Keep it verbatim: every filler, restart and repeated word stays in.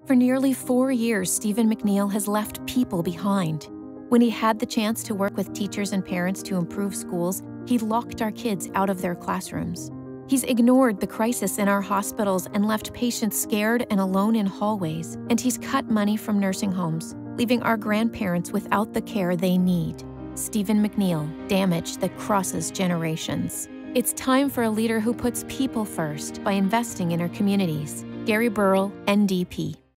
For nearly four years, Stephen McNeil has left people behind. When he had the chance to work with teachers and parents to improve schools, he locked our kids out of their classrooms. He's ignored the crisis in our hospitals and left patients scared and alone in hallways, and he's cut money from nursing homes, leaving our grandparents without the care they need. Stephen McNeil, damage that crosses generations. It's time for a leader who puts people first by investing in our communities. Gary Burrill, N D P.